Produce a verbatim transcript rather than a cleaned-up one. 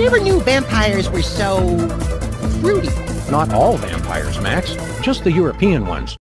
never knew vampires were so fruity. Not all vampires, Max. Just the European ones.